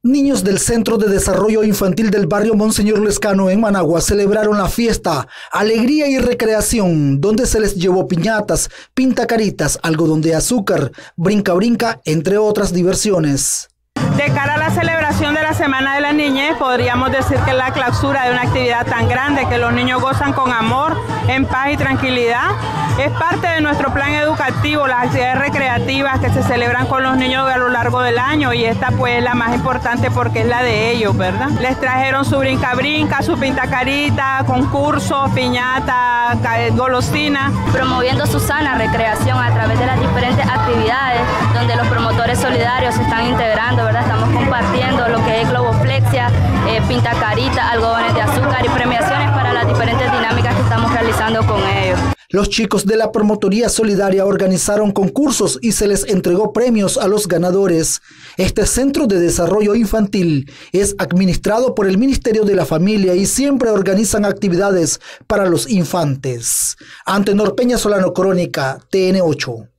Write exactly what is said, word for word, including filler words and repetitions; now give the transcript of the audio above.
Niños del Centro de Desarrollo Infantil del barrio Monseñor Lescano en Managua celebraron la fiesta Alegría y Recreación, donde se les llevó piñatas, pintacaritas, algodón de azúcar, brinca-brinca, entre otras diversiones. De cara a la celebración de la Semana de la Niñez, podríamos decir que es la clausura de una actividad tan grande que los niños gozan con amor, en paz y tranquilidad. Es parte de nuestro plan educativo, las actividades recreativas que se celebran con los niños a lo largo del año, y esta pues es la más importante porque es la de ellos, ¿verdad? Les trajeron su brinca-brinca, su pintacarita, concursos, piñata, golosina. Promoviendo su sana recreación a través de las diferentes actividades donde los promotores solidarios se están integrando, ¿verdad? Estamos compartiendo lo que es globoflexia, eh, pintacarita, algodones de azúcar y premiaciones para las diferentes dinámicas que estamos realizando con ellos. Los chicos de la Promotoría Solidaria organizaron concursos y se les entregó premios a los ganadores. Este Centro de Desarrollo Infantil es administrado por el Ministerio de la Familia y siempre organizan actividades para los infantes. Antenor Peña Solano, Crónica, T N ocho.